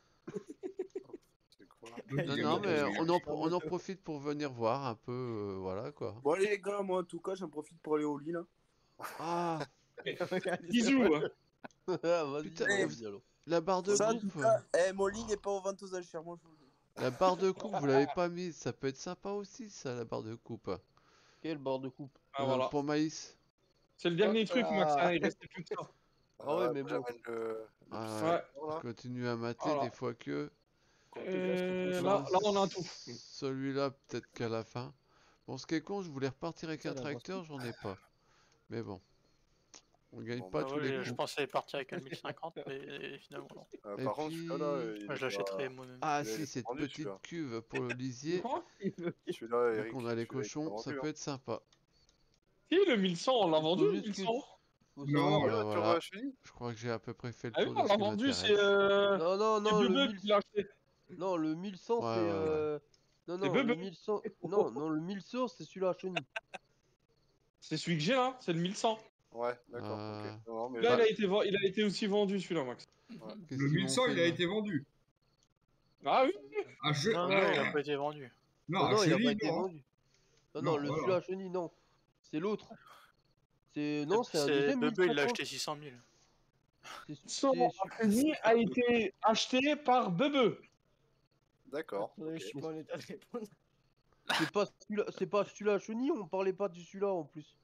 C'est quoi? Non, non, mais on en, on en profite pour venir voir un peu, euh, voilà quoi. Bon, allez, les gars, moi, en tout cas, j'en profite pour aller au lit, là. Ah, Bisous. hein. Ah, vas-y, putain, Eh, vas-y, alors. la barre de Ça, en coupe, tout cas, eh, mon lit n'est pas aux ventes aux enchères, moi, je vous le dis. la barre de coupe, vous l'avez pas mise, ça peut être sympa aussi, ça, la barre de coupe. Quel bord de coupe? Ah, Euh, voilà. Pour maïs. C'est le dernier truc, Max. Ah. hein, Il restait plus que ça. Ah ouais, mais moi, bon. j'amène le, le Ah pistolet, ouais, voilà. je continue à mater Voilà. des fois que. Euh, là, là, on a tout. Celui-là, peut-être qu'à la fin. Bon, ce qui est con, je voulais repartir avec Ça, un la tracteur, j'en ai pas. Mais bon. On gagne Bon, pas bah tous Ah les ouais, coups. je pensais partir avec un mille cinquante, mais finalement non. Euh, Et par contre, puis- celui-là, il Moi, est je l'achèterai pas- moi-même. Ah il est si, cette vendu, petite celui-là. cuve pour le lisier. Quoi Celui-là, Vu Eric, qu'on a les celui-là, il est pas cochons, ça vendu, peut hein. être sympa. Si, le mille cent, on l'a vendu, le juste mille que- cent. Faut Non. savoir- Voilà, Ouais, tu voilà. auras fini. Je crois que j'ai à peu près fait le Ah oui, tour on de l'a ce qui vendu, c'est m'intéresse. euh... Non, non, c'est non, le Bebe mille... qui l'a acheté. Non, le mille cent, Ouais, c'est... ouais, ouais. euh, Non, C'est non, le Bebe. mille cent... Non, non, le mille cent, c'est celui-là à chenille. C'est celui que j'ai là, c'est le mille cent. Ouais, d'accord, Euh, ok. Non, mais Là, là, il a, été ven- il a été aussi vendu, celui-là, Max. Qu'est-ce Le qu'ils mille m'ont cent, fait, il a là été vendu. Ah oui. À che- Non, non, il a pas été vendu. Non, Non, à non, il a Chély, pas été non. vendu. Non, Non, non, le voilà. celui-là à chenille, non. C'est l'autre. C'est... Non, c'est un C'est deuxième Bebe, il l'a mille cinquante. acheté six cent mille. C'est- Son c'est- crédit a été acheté par Bebe. d'accord. Attendez, ok. je suis pas en état de répondre. C'est pas celui-là, c'est pas celui-là à chenille, on parlait pas de celui-là en plus.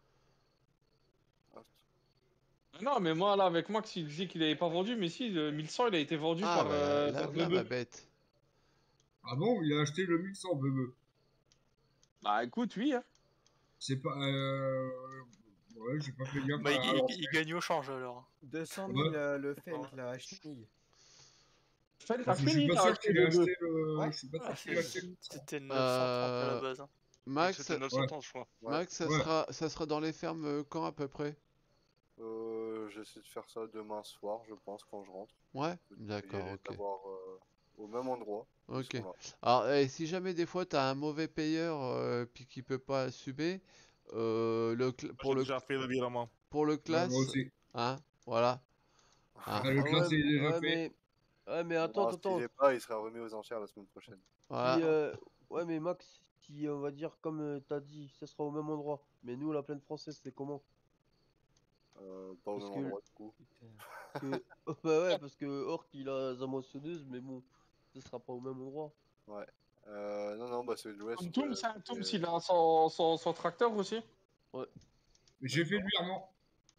Non, mais moi, là, avec Max, il disait qu'il avait pas vendu, mais si, le mille cent, il a été vendu Ah, par, bah, euh, là, par là, Bebe. ma bête. Ah bon, il a acheté le mille cent, Bebe. Bah écoute, oui. Hein. C'est pas. Euh... Ouais, j'ai pas fait gaffe. Bah, à- il, alors, il- il gagne au change alors. deux cent mille euh, le Fendt, là, à Chenille. Fendt a parce que je suis fini, pas t'as sûr acheté qu'il a le acheté deux. le. Ouais. Je suis pas Ah, sûr qu'il a acheté. C'était neuf cent trente à la Euh, base. hein. Max, C'était neuf cent trente, je crois. Ouais. Max, ça Ouais. sera, ça sera dans les fermes euh, quand à peu près? Euh, j'essaie de faire ça demain soir, je pense, quand je rentre. Ouais, Je vais d'accord, les ok. avoir, euh, au même endroit. ils Ok. sont là. Alors, eh, si jamais des fois t'as un mauvais payeur euh, puis qui peut pas assumer, euh, le cl- pour J'ai le déjà fait le virement. pour le Ouais, classe, moi aussi. hein, voilà. Hein. Ah, le Ah classe ouais, est déjà ouais, fait. mais... Ouais, mais attends, Non, attends. s'il est pas, il sera remis aux enchères la semaine prochaine. Voilà. Si, euh, ouais, mais Max, si on va dire comme euh, t'as dit, ça sera au même endroit. Mais nous, la plaine française, c'est comment? Euh, pas au Parce même que- endroit, du coup. Que... Bah ouais, parce que Orc il a sa moissonneuse, mais bon, ça sera pas au même endroit. Ouais. Euh, non, non, bah c'est de l'ouest. Tom, euh, c'est un Tom, c'est- il a son, son, son tracteur aussi. Ouais. J'ai fait le virement.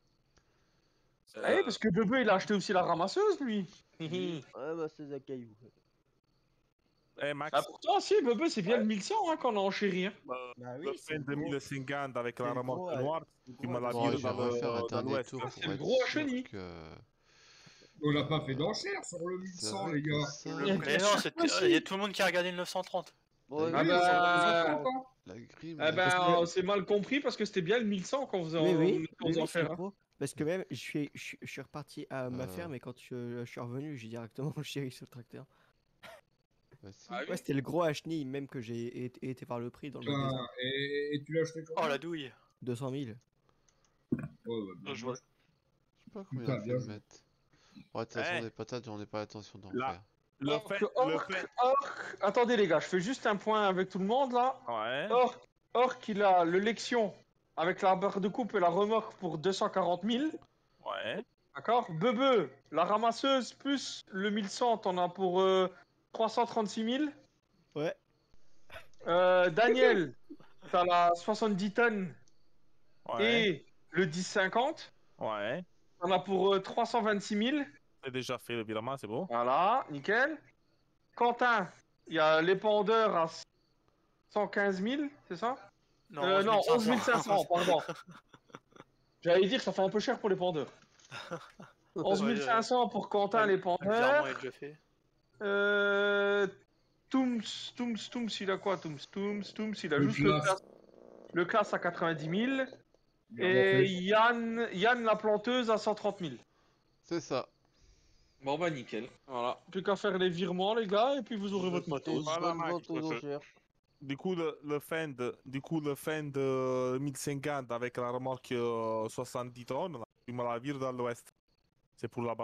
Ah oui, parce que Bebe, il a acheté aussi la ramasseuse, lui. Ouais, bah c'est des cailloux. Eh Max, Ah, pourtant, si, Bebe, c'est bien le mille cent hein, qu'on a enchéri. Hein. Bah le fin de mille cinquante avec la c'est le remorque gros, noire, le tu gros me l'as Bon, vu je vais dans refaire un le- dans dernier l'ouest. tour hein. pour le être gros sûr chenille. que... On n'a pas fait d'enchère sur le C'est mille cent, vrai les que gars. ça... Le Mais non, c'est- il y a tout le monde qui a regardé le neuf cent trente. Ouais, La Ah Oui, grime, bah... on la grime, Eh elle- ben, c'est mal compris parce que c'était bien le mille cent qu'on faisait Oui, en, oui, on oui, faisait en oui, c'est faire. Hein. gros. Parce que même, je suis, je, suis- je suis reparti à ma Euh. ferme et quand je, je suis revenu, j'ai directement chéri sur le tracteur. bah, si. Ah oui. Ouais, c'était le gros à chenille, même que j'ai été, été voir le prix dans le Putain, magasin. et, et tu l'as acheté Oh combien? la douille. deux cent mille. Ouais, ouais, Bien bah, joué. Je sais pas combien Putain, il bien faut joué. mettre. Ouais, de toute façon, Eh. des patates, j'en ai pas l'intention d'en Là. faire. Le Orc, fait, le Orc, fait. Orc. Attendez les gars, je fais juste un point avec tout le monde là. Ouais. Orc, Orc il a le Lexion avec la barre de coupe et la remorque pour deux cent quarante mille. Ouais. D'accord. Bebe, la ramasseuse plus le mille cent, t'en as pour euh, trois cent trente-six mille. Ouais. Euh, Daniel, t'as la soixante-dix tonnes Ouais. et le dix cinquante. Ouais. T'en as pour euh, trois cent vingt-six mille. J'ai déjà fait le virement, c'est bon. Voilà, nickel. Quentin, il y a l'épandeur à cent quinze mille, c'est ça? Non, Euh, non, onze mille cinq cinq cents, pardon. J'allais dire, ça fait un peu cher pour l'épandeur. onze mille cinq cents pour Quentin, Le virement l'épandeur. est déjà fait. Euh... Tooms, Tooms, Tooms, il a quoi, Tooms? Tooms, Tooms, il a Le juste le classe. classe. Le classe à quatre-vingt-dix mille. Bien Et fait. Yann, Yann la planteuse à cent trente mille. C'est ça. Bon bah nickel. Voilà. Plus qu'à faire les virements les gars et puis vous aurez votre C'était une matos. Voilà, bonne Max, vente aux ça- enchères. Du coup, le, le fin de, du coup, le fin de mille cinquante avec la remorque euh, soixante-dix tonnes, là, tu me la vires dans l'ouest. C'est pour là-bas.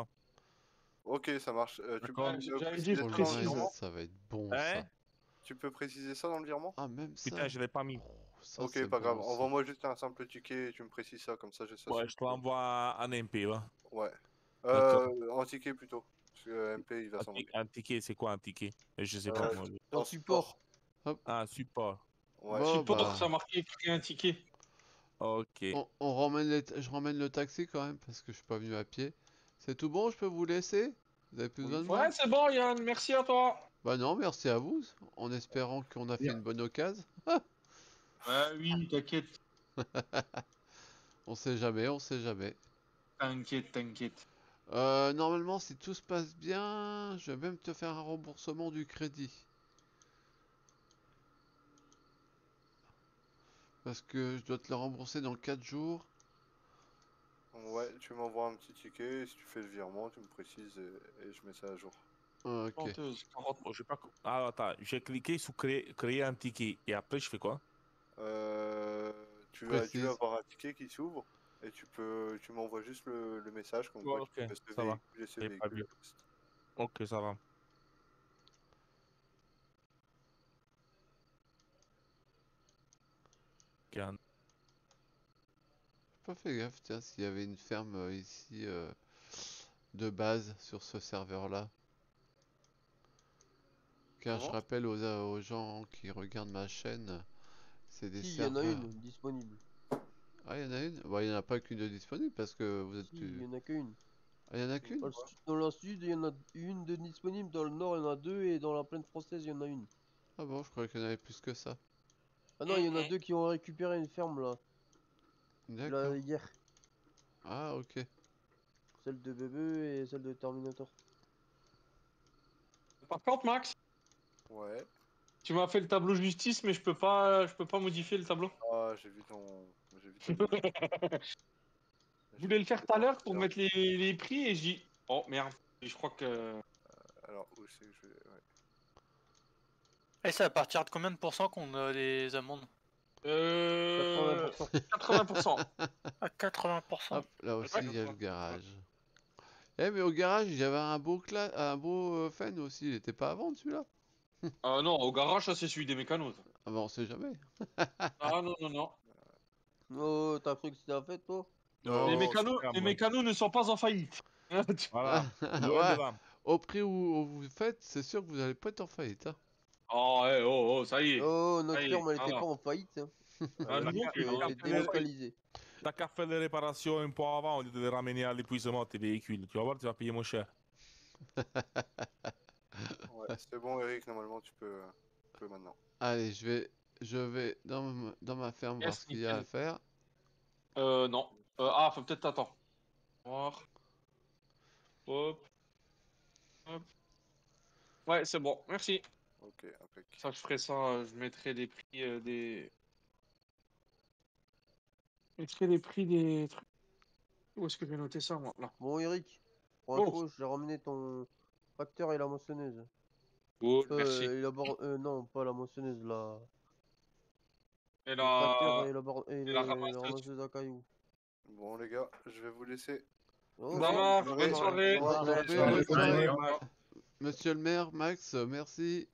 Ok, ça marche. Euh, tu, peux, D'accord. me J'allais préciser dire Pour ça le dans le précise. virement reste, ça va être bon, Hein? ça. Tu peux préciser ça dans le virement? Ah, même ça. Putain, je l'ai pas mis. Oh, ça, Ok, c'est pas bon grave. aussi. Envoie-moi juste un simple ticket et tu me précises ça, comme ça je sais. Ouais, je te l'envoie en M P, là. Ouais. D'accord. Euh, en ticket plutôt. Parce que M P il va Un, s'en ti- occuper. un ticket, c'est quoi un ticket? Je sais Euh, pas. Moi. En support. Ah, support. Ouais. Bon, Support, bah, ça marqué écrit un ticket. Ok. on, on ramène les t- je ramène le taxi quand même parce que je suis pas venu à pied. C'est tout bon, je peux vous laisser? Vous avez plus besoin de moi? Ouais, c'est bon Yann, merci à toi. Bah non, merci à vous, en espérant qu'on a fait Bien. une bonne occasion. Ouais, oui, t'inquiète. On sait jamais, on sait jamais. T'inquiète, t'inquiète. Euh, normalement, si tout se passe bien, je vais même te faire un remboursement du crédit. Parce que je dois te le rembourser dans quatre jours. Ouais, tu m'envoies un petit ticket, et si tu fais le virement, tu me précises et, et je mets ça à jour. Ah, ok. Planteuse, quarante. Oh, j'ai pas... co- Ah, attends, j'ai cliqué sur créer, créer un ticket. Et après, je fais quoi? Euh, tu, vas, tu Précise. vas avoir un ticket qui s'ouvre et tu peux, tu m'envoies juste le, le message comme quoi Ouais, tu ok, peux ce ça va. véhicule et ce J'ai pas véhicule. vu. Ok, ça va. Ok, un- J'ai pas fait gaffe, tiens, s'il y avait une ferme euh, ici euh, de base sur ce serveur-là. Car je Comment? rappelle aux, euh, aux gens qui regardent ma chaîne, c'est des Si, il y en a serveurs. une disponible. Ah, il y en a une? Bah, il y en a pas qu'une de disponible parce que vous êtes Si, plus. il y en a qu'une. Ah, il y en a qu'une? Dans le, su- dans le sud, il y en a une de disponible. Dans le nord, il y en a deux. Et dans la plaine française, il y en a une. Ah bon, je croyais qu'il y en avait plus que ça. Ah non, il y en a deux qui ont récupéré une ferme là. D'accord. Là, hier. Ah, ok. Celle de Bebe et celle de Terminator. Par contre, Max, Ouais. tu m'as fait le tableau justice, mais je peux pas, je peux pas modifier le tableau. Ah, j'ai vu ton. J'ai vu ton. Je voulais le faire tout à l'heure pour mettre les, les prix et j'ai. Oh merde, je crois que. Alors, où c'est que je vais. Ouais. Et c'est à partir de combien de pourcents qu'on a les amendes? Euh. quatre-vingts pour cent. quatre-vingts pour cent. À quatre-vingts pour cent. Hop, là aussi, il y a le garage. Eh, mais au garage, il y avait un beau cla... un beau euh, fan aussi. Il était pas à vendre celui-là? Ah non, au garage, ça c'est celui des mécanos. ça. Ah bah, on sait jamais. Ah non, non, non. Oh, t'as cru que c'était en fait, toi? Non, les mécanos, c'est les calme. mécanos ne sont pas en faillite. Voilà. Loin de Ouais, là. au prix où, où vous faites, c'est sûr que vous allez pas être en faillite. Hein. Oh, eh, oh, oh, ça y est. Oh, notre Allez, ferme, elle était voilà. pas en faillite. Hein. Ah, Elle non a plus, été regarde, délocalisée. T'as qu'à faire les réparations un peu avant au lieu de les ramener à l'épuisement tes véhicules. Tu vas voir, tu vas payer moins cher. Ouais, c'est bon, Eric, normalement, tu peux, tu peux maintenant. Allez, je vais, je vais dans, ma- dans ma ferme voir Yes, ce qu'il y a à nickel. faire. Euh, non. Euh, ah, faut peut-être attendre. Voir. Hop. Hop. Ouais, c'est bon, merci. Ok, impec. Ça, je ferai ça, euh, je mettrai les prix euh, des... Je mettrai les prix des trucs. Où est-ce que je vais noter ça, moi? Là. Bon, Eric, pour Oh. info, j'ai ramené ton tracteur et la moissonneuse. Oh, Euh, merci. et la bor- euh, non, pas la moissonneuse, la... Et Le tracteur la... et la, bor- et et le- la la ramasseuse. ramasseuse à cailloux. Bon, les gars, je vais vous laisser. Oh, Ça bonne marche, soirée. bonne soirée. Je vous en soirée. prie, Bonne bonne soirée. soirée. Monsieur le maire, Max, euh, merci.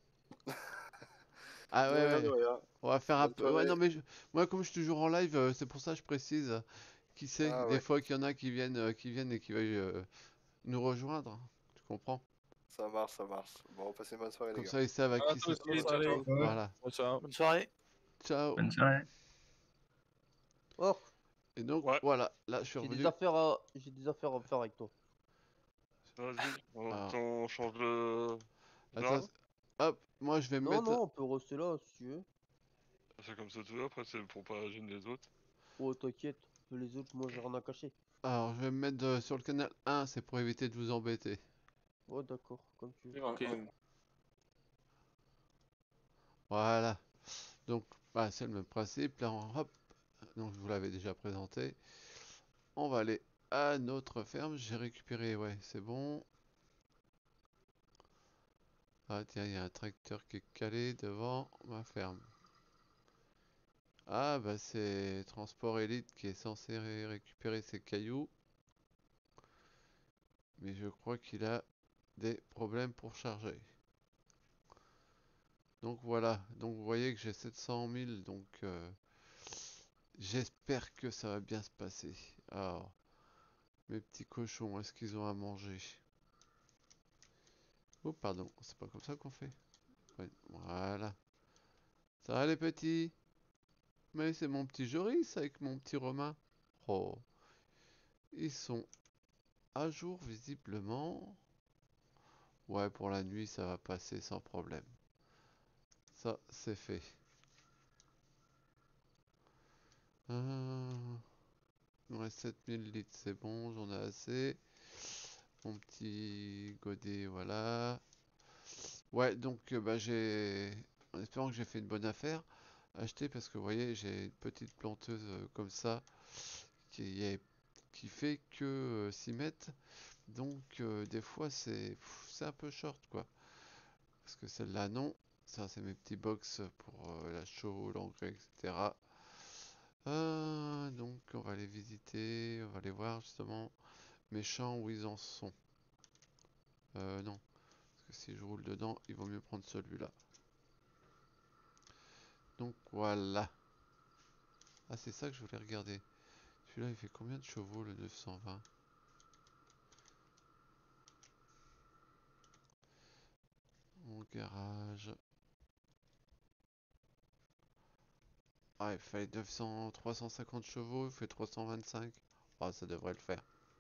Ah De ouais, rien, de ouais. rien. On va faire un Bonne peu. Ouais, soirée. non, mais je- moi, comme je suis toujours en live, euh, c'est pour ça que je précise. Qui sait, Ah des ouais, fois qu'il y en a qui viennent, euh, qui viennent et qui veuillent euh, nous rejoindre. Tu comprends? ça marche, ça marche. Bon, passez une bonne soirée, les Comme gars. ça, ils savent à À qui toi c'est. aussi, ciao, ciao. Voilà. Ciao. Bonne soirée. Ciao. Bonne soirée. Oh, Et donc, Ouais. voilà. Là, je suis j'ai revenu. des affaires à... j'ai des affaires à faire avec toi. Vas-y, on, Ah. on change de... Attends, général. c'est- hop, moi, je vais me Non, mettre. non, on peut rester là si tu veux. C'est comme ça tout après, c'est pour pas gêner les autres. Oh, t'inquiète, les autres, moi j'ai rien à cacher. Alors, je vais me mettre euh, sur le canal un, c'est pour éviter de vous embêter. Oh, d'accord, comme tu veux. Ok. Voilà. Donc, bah, c'est le même principe. Là, on- hop. Donc, je vous l'avais déjà présenté. On va aller à notre ferme. J'ai récupéré, ouais, c'est bon. Ah, tiens, il y a un tracteur qui est calé devant ma ferme. Ah, bah, c'est Transport Elite qui est censé ré- récupérer ses cailloux. Mais je crois qu'il a des problèmes pour charger. Donc voilà, donc vous voyez que j'ai sept cent mille, donc euh, j'espère que ça va bien se passer. Alors, mes petits cochons, est-ce qu'ils ont à manger? Oh pardon, c'est pas comme ça qu'on fait. Ouais, voilà. Ça va les petits? Mais c'est mon petit Joris avec mon petit Romain. Oh, ils sont à jour visiblement. Ouais, pour la nuit, ça va passer sans problème. Ça, c'est fait. Euh, Il me reste sept mille litres, c'est bon, j'en ai assez. Mon petit godet, voilà. Ouais, donc euh, bah, j'ai, en espérant que j'ai fait une bonne affaire, acheté parce que vous voyez, j'ai une petite planteuse euh, comme ça qui est, qui fait que euh, six mètres. Donc euh, des fois c'est pff, c'est un peu short quoi. Parce que celle-là non. Ça c'est mes petits box pour euh, la chaux, l'engrais, et cetera. Euh, donc on va les visiter, on va aller voir justement mes champs où ils en sont. Euh, non. Parce que si je roule dedans, il vaut mieux prendre celui-là. Donc voilà. Ah, c'est ça que je voulais regarder. Celui-là, il fait combien de chevaux, le neuf cent vingt? Mon garage. Ah, il fait neuf cents, trois cent cinquante chevaux, il fait trois cent vingt-cinq. Ah, ça devrait le faire.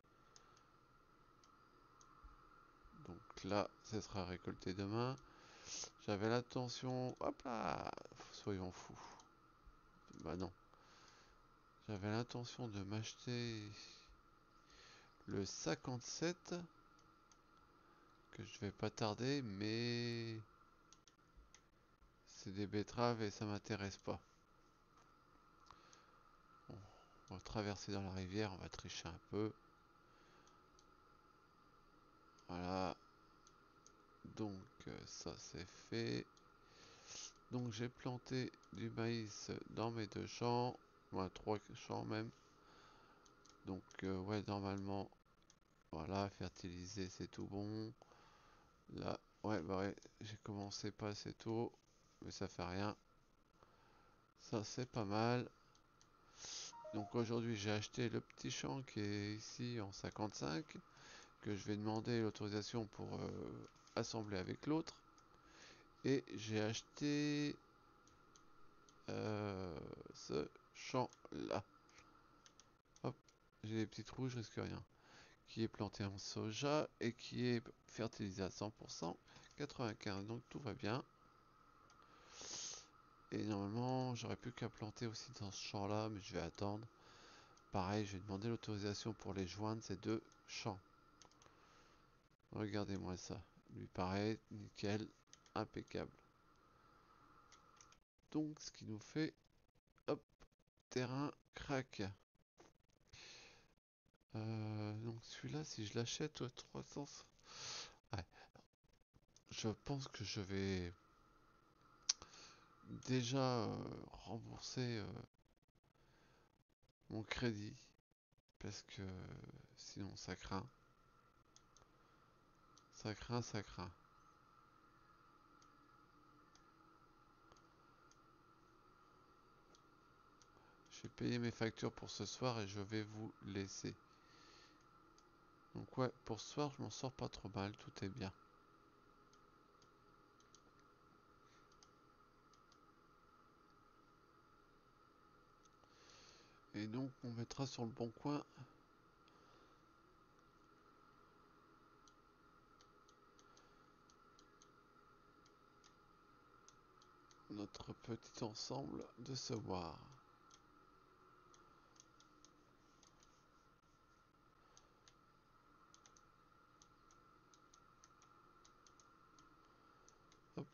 Donc là, ça sera récolté demain. J'avais l'intention... Hop là! Soyons fous. Bah non. J'avais l'intention de m'acheter le cinquante-sept. Que je vais pas tarder, mais... c'est des betteraves et ça m'intéresse pas. Bon, on va traverser dans la rivière, on va tricher un peu. Voilà. Donc euh, ça c'est fait. Donc j'ai planté du maïs dans mes deux champs. Voilà, trois champs même. Donc euh, ouais, normalement, voilà, fertiliser c'est tout bon. Là, ouais, bah ouais, j'ai commencé pas assez tôt, mais ça fait rien. Ça c'est pas mal. Donc aujourd'hui j'ai acheté le petit champ qui est ici en cinquante-cinq, que je vais demander l'autorisation pour euh, assembler avec l'autre. Et j'ai acheté euh, ce champ là. j'ai les petits trous, je risque rien. Qui est planté en soja et qui est fertilisé à cent pour cent, quatre-vingt-quinze, donc tout va bien. Et normalement, j'aurais plus qu'à planter aussi dans ce champ-là, mais je vais attendre. Pareil, je vais demander l'autorisation pour les joindre, ces deux champs. Regardez-moi ça. Lui pareil, nickel, impeccable. Donc, ce qui nous fait, hop, terrain crack. Euh, donc celui-là, si je l'achète, ouais, trois cents... Ouais. Je pense que je vais déjà euh, rembourser euh, mon crédit. Parce que sinon ça craint. Ça craint, ça craint. Je vais payer mes factures pour ce soir et je vais vous laisser. Donc ouais, pour ce soir, je m'en sors pas trop mal, tout est bien. Et donc, on mettra sur le bon coin notre petit ensemble de savoir. Hop.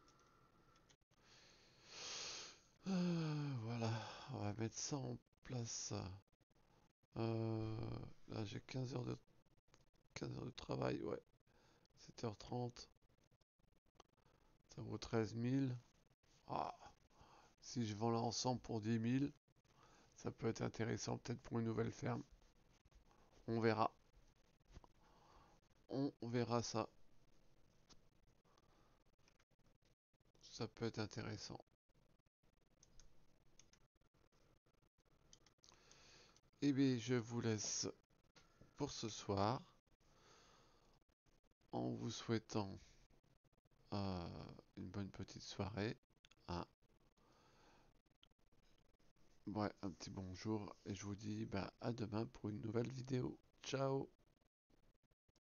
Euh, voilà, on va mettre ça en place. Euh, là, j'ai quinze heures de quinze heures de travail, ouais. sept heures trente. Ça vaut treize mille. Ah, si je vends l'ensemble pour dix mille, ça peut être intéressant peut-être pour une nouvelle ferme. On verra. On verra ça. Ça peut être intéressant. Eh bien, je vous laisse pour ce soir. En vous souhaitant euh, une bonne petite soirée. Hein. Ouais, un petit bonjour. Et je vous dis bah, à demain pour une nouvelle vidéo. Ciao!